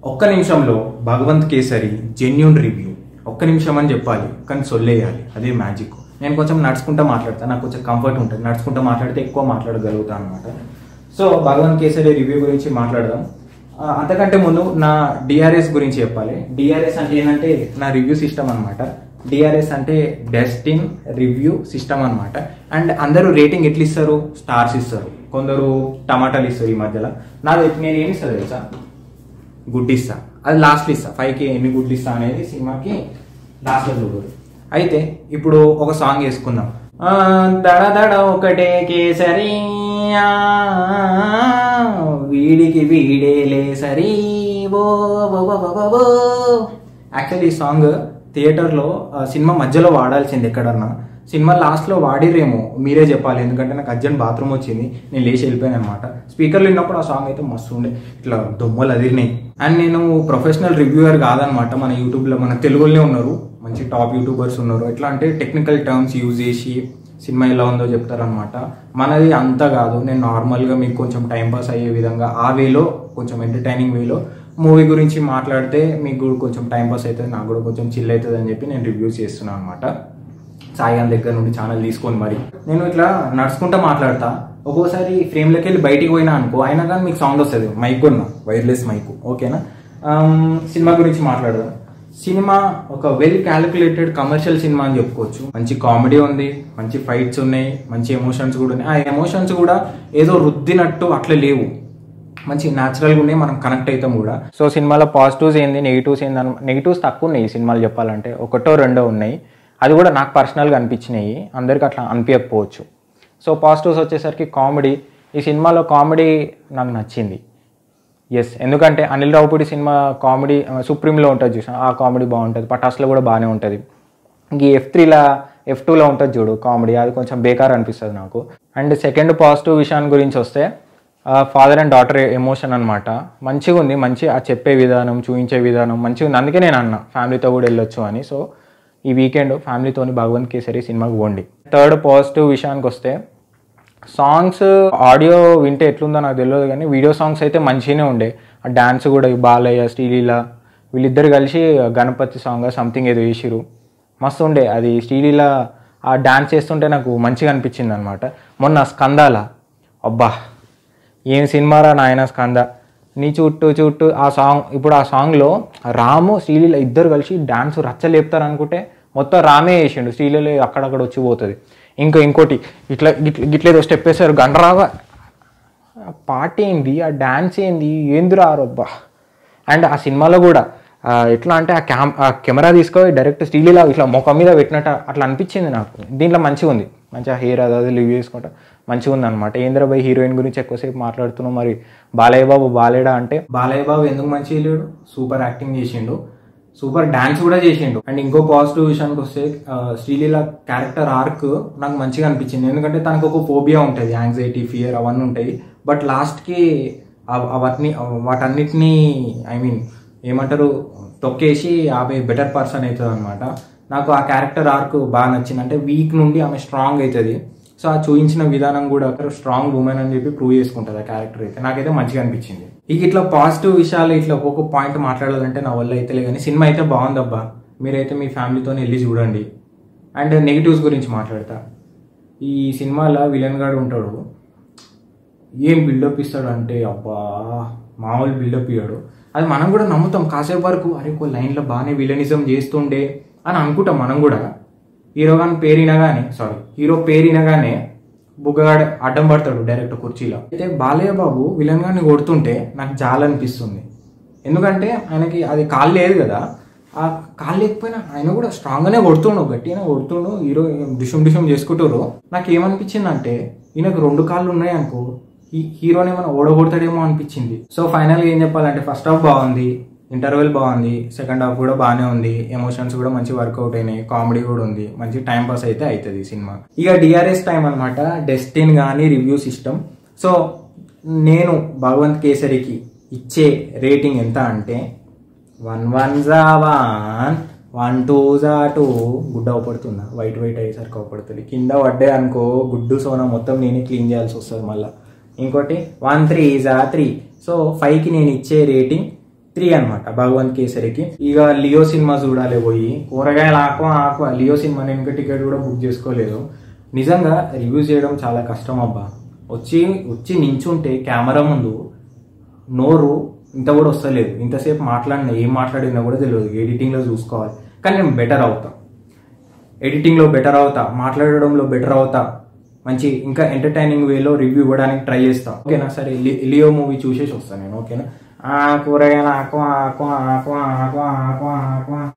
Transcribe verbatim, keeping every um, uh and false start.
ఒక్క నిమిషంలో Bhagavanth kesari genuine review. ఒక్క నిమిషం అని చెప్పాలి కానీ సొల్లేయాలి, అదే మ్యాజిక్. నేను కొంచెం నడుచుకుంటూ మాట్లాడతాను, నాకు కొంచెం కంఫర్ట్ ఉంటుంది. నడుచుకుంటూ మాట్లాడితే ఎక్కువ మాట్లాడగలుగుతాను అనమాట. సో భగవంత్ కేసరి రివ్యూ గురించి మాట్లాడదాం. అంతకంటే ముందు నా డిఆర్ఎస్ గురించి చెప్పాలి. డిఆర్ఎస్ అంటే ఏంటంటే నా రివ్యూ సిస్టమ్ అనమాట. డిఆర్ఎస్ అంటే డెస్టిన్ రివ్యూ సిస్టమ్ అనమాట. అండ్ అందరూ రేటింగ్ ఎట్లా ఇస్తారు? స్టార్స్ ఇస్తారు, కొందరు టమాటాలు ఇస్తారు. ఈ మధ్యలో నాది నేను ఏమి ఇస్తా తెలుసా? గుడ్ ఇస్తా. అది లాస్ట్లో ఇస్తా. ఫైవ్కి ఎన్ని గుడ్లు ఇస్తా అనేది సినిమాకి లాస్ట్లో చూడరు. అయితే ఇప్పుడు ఒక సాంగ్ వేసుకుందాం. దడ దడ ఒకటే కేసరి వీడికి వీడేలే సరి ఓ. యాక్చువల్లీ ఈ సాంగ్ థియేటర్లో సినిమా మధ్యలో వాడాల్సింది, ఎక్కడన్నా సినిమా లాస్ట్లో వాడిరేమో, మీరే చెప్పాలి. ఎందుకంటే నాకు అర్జెంట్ బాత్రూమ్ వచ్చింది, నేను లేచి వెళ్ళిపోయాను అనమాట. స్పీకర్లు విన్నప్పుడు ఆ సాంగ్ అయితే మస్తు ఉండే, ఇట్లా దొమ్మలు అదిరినాయి. అండ్ నేను ప్రొఫెషనల్ రివ్యూవర్ కాదనమాట. మన యూట్యూబ్లో మన తెలుగులోనే ఉన్నారు మంచి టాప్ యూట్యూబర్స్ ఉన్నారు. ఎట్లా అంటే టెక్నికల్ టర్మ్స్ యూజ్ చేసి సినిమా ఎలా ఉందో చెప్తారనమాట. మనది అంతా కాదు. నేను నార్మల్గా మీకు కొంచెం టైంపాస్ అయ్యే విధంగా ఆ వేలో, కొంచెం ఎంటర్టైనింగ్ వేలో మూవీ గురించి మాట్లాడితే మీకు కొంచెం టైంపాస్ అవుతుంది, నాకు కూడా కొంచెం చిల్ అవుతుంది అని చెప్పి నేను రివ్యూస్ చేస్తున్నాను అనమాట. సాయిగాన్ దగ్గర నుండి ఛానల్ తీసుకొని మరి నేను ఇట్లా నడుచుకుంటూ మాట్లాడతా. ఒక్కోసారి ఫ్రేమ్లోకి వెళ్ళి బయటికి పోయినా అనుకో, అయినా కానీ మీకు సౌండ్ వస్తుంది. మైక్ కొన్నా, వైర్లెస్ మైక్. ఓకేనా? సినిమా గురించి మాట్లాడదాం. సినిమా ఒక వెల్ క్యాలిక్యులేటెడ్ కమర్షియల్ సినిమా అని చెప్పుకోవచ్చు. మంచి కామెడీ ఉంది, మంచి ఫైట్స్ ఉన్నాయి, మంచి ఎమోషన్స్ కూడా ఉన్నాయి. ఆ ఎమోషన్స్ కూడా ఏదో రుద్దినట్టు అట్లా లేవు, మంచి న్యాచురల్గా ఉన్నాయి, మనం కనెక్ట్ అవుతాం కూడా. సో సినిమాలో పాజిటివ్స్ ఏంది, నెగిటివ్స్ ఏంది అని, నెగిటివ్స్ తక్కువ ఉన్నాయి ఈ సినిమాలు చెప్పాలంటే, ఒకటో రెండో ఉన్నాయి. అది కూడా నాకు పర్సనల్గా అనిపించినాయి, అందరికి అట్లా అనిపించకపోవచ్చు. సో పాజిటివ్స్ వచ్చేసరికి కామెడీ. ఈ సినిమాలో కామెడీ నాకు నచ్చింది. ఎస్, ఎందుకంటే అనిల్ రావుపూడి సినిమా కామెడీ సుప్రీంలో ఉంటుంది చూసాను, ఆ కామెడీ బాగుంటుంది. పటాస్లో కూడా బాగానే ఉంటుంది. ఇంక ఎఫ్ త్రీలా ఎఫ్ టూలో ఉంటుంది చూడు కామెడీ, అది కొంచెం బేకార్ అనిపిస్తుంది నాకు. అండ్ సెకండ్ పాజిటివ్ విషయాన్ని గురించి వస్తే ఫాదర్ అండ్ డాటర్ ఎమోషన్ అనమాట. మంచిగా ఉంది, మంచి ఆ చెప్పే విధానం, చూపించే విధానం మంచిగా ఉంది. అందుకే నేను అన్నా ఫ్యామిలీతో కూడా వెళ్ళొచ్చు అని. సో ఈ వీకెండ్ ఫ్యామిలీతోని భగవంత్ కేసరి సినిమాకి పోండి. థర్డ్ పాజిటివ్ విషయానికి వస్తే సాంగ్స్, ఆడియో వింటే ఎట్లుందో నాకు తెలియదు కానీ వీడియో సాంగ్స్ అయితే మంచిగానే ఉండే. ఆ డ్యాన్స్ కూడా బాలయ్య, శ్రీలీల వీళ్ళిద్దరు కలిసి గణపతి సాంగ్ సంథింగ్ ఏదో వేసిరు, మస్తు ఉండే. అది శ్రీలీల ఆ డ్యాన్స్ చేస్తుంటే నాకు మంచిగా అనిపించింది అనమాట. మొన్న స్కందాల, అబ్బా ఏం సినిమారా నాయన స్కంద, నీ చుట్టూ చుట్టూ ఆ సాంగ్. ఇప్పుడు ఆ సాంగ్లో రాము శ్రీలీల ఇద్దరు కలిసి డ్యాన్స్ రచ్చలేపుతారు అనుకుంటే మొత్తం రామే వేసిండు, శ్రీలీల అక్కడక్కడ వచ్చి పోతుంది. ఇంకా ఇంకోటి ఇట్లా గిట్ల గిట్లేదో స్టెప్ వేసారు, గంటరాగా పాట ఏంది, ఆ డ్యాన్స్ ఏంది, ఏందిరా రబ్బా. అండ్ ఆ సినిమాలో కూడా ఎట్లా అంటే ఆ క్యామ్ ఆ కెమెరా తీసుకొని డైరెక్ట్ శ్రీలీల ఇట్లా ముఖం మీద పెట్టినట్టు అట్లా అనిపించింది నాకు. దీంట్లో మంచిగా ఉంది, మంచిగా హెయిర్ అది లివ్ చేసుకుంటా మంచిగా ఉంది అనమాట. ఏంద్రబాయ్ హీరోయిన్ గురించి ఎక్కువసేపు మాట్లాడుతున్నాం. మరి బాలయ్య బాబు బాలేడా అంటే, బాలయ్య బాబు ఎందుకు మంచిగా లేడు, సూపర్ యాక్టింగ్ చేసిండు, సూపర్ డాన్స్ కూడా చేసిండు. అండ్ ఇంకో పాజిటివ్ విషయానికి వస్తే శ్రీలీల క్యారెక్టర్ ఆర్క్ నాకు మంచిగా అనిపించింది. ఎందుకంటే తనకు ఒక ఫోబియా ఉంటుంది, యాంగ్జైటీ, ఫియర్ అవన్నీ ఉంటాయి. బట్ లాస్ట్కి అవన్నీ వాటన్నిటినీ ఐ మీన్ ఏమంటారు తొక్కేసి ఆమె బెటర్ పర్సన్ అవుతుంది అనమాట. నాకు ఆ క్యారెక్టర్ ఆర్క్ బాగా నచ్చింది. అంటే వీక్ నుండి ఆమె స్ట్రాంగ్ అవుతుంది. సో ఆ చూపించిన విధానం కూడా స్ట్రాంగ్ ఉమెన్ అని చెప్పి ప్రూవ్ చేసుకుంటుంది ఆ క్యారెక్టర్ అయితే. నాకైతే మంచిగా అనిపించింది. ఇక ఇట్లా పాజిటివ్ విషయాలు ఇట్లా ఒక్కొక్క పాయింట్ మాట్లాడాలంటే నా వల్ల అయితే కానీ సినిమా అయితే బాగుందబ్బా, మీరైతే మీ ఫ్యామిలీతో వెళ్ళి చూడండి. అండ్ నెగిటివ్స్ గురించి మాట్లాడతా. ఈ సినిమాలో విలన్ గాడు ఉంటాడు, ఏం బిల్డప్ ఇస్తాడు అంటే అబ్బా మామూలు బిల్డప్ ఇయ్యాడు. అది మనం కూడా నమ్ముతాం కాసేపు వరకు, అరే ఒక లైన్లో బాగానే విలనిజం చేస్తుండే అని అనుకుంటాం మనం కూడా. హీరో గాని పేరినగానే సారీ హీరో పేరినగానే బుగ్గగాడు అడ్డం పడతాడు డైరెక్ట్ కుర్చీలో. అయితే బాలయ్య బాబు విలన్ గారిని కొడుతుంటే నాకు జాలనిపిస్తుంది. ఎందుకంటే ఆయనకి అది కాళ్ళు లేదు కదా, ఆ కాళ్ళు లేకపోయినా ఆయన కూడా స్ట్రాంగ్గానే కొడుతుండు, గట్టిగానే కొడుతుండు. హీరో డిషం డిషం చేసుకుంటారు. నాకు ఏమనిపించింది అంటే ఈయనకు రెండు కాళ్ళు ఉన్నాయి అనుకో, ఈ హీరోని ఏమైనా ఓడగొడతాడేమో అనిపించింది. సో ఫైనల్గా ఏం చెప్పాలంటే ఫస్ట్ హాఫ్ బాగుంది, ఇంటర్వెల్ బాగుంది, సెకండ్ హాఫ్ కూడా బాగానే ఉంది, ఎమోషన్స్ కూడా మంచి వర్కౌట్ అయినాయి, కామెడీ కూడా ఉంది, మంచి టైం పాస్ అయితే అవుతుంది సినిమా. ఇక డిఆర్ఎస్ టైం అనమాట, డెస్టిన్ కానీ రివ్యూ సిస్టమ్. సో నేను భగవంత్ కేసరికి ఇచ్చే రేటింగ్ ఎంత అంటే వన్ వన్ జా వన్, వన్ టూ జా టూ. గుడ్డ అవపడుతుందా, వైట్ వైట్ అయ్యేసరికి అవపడుతుంది. కింద పడ్డే అనుకో గుడ్డు సోనా మొత్తం నేనే క్లీన్ చేయాల్సి వస్తుంది మళ్ళీ. ఇంకోటి వన్ త్రీ జా త్రీ. సో ఫైవ్కి నేను ఇచ్చే రేటింగ్ త్రీ అనమాట భగవంత్ కేసరికి. ఇక లియో సినిమా చూడాలి పోయి, కూరగాయలు ఆకువ ఆకువ. లియో సినిమా నేను ఇంకా టికెట్ కూడా బుక్ చేసుకోలేదు. నిజంగా రివ్యూ చేయడం చాలా కష్టం అబ్బా. వచ్చి వచ్చి నించుంటే కెమెరా ముందు నోరు ఇంత కూడా వస్తలేదు. ఇంతసేపు మాట్లాడినా ఏం మాట్లాడినా కూడా తెలియదు. ఎడిటింగ్లో చూసుకోవాలి. కానీ నేను బెటర్ అవుతా, ఎడిటింగ్లో బెటర్ అవుతా, మాట్లాడడంలో బెటర్ అవుతా, మంచి ఇంకా ఎంటర్టైనింగ్ వేలో రివ్యూ ఇవ్వడానికి ట్రై చేస్తాం. ఓకేనా? సరే, లియో మూవీ చూసేసి వస్తాను నేను. ఓకేనా? ఆ కూరగాయలు ఆకువ ఆకువ ఆకువ ఆకువ ఆకువ ఆకువ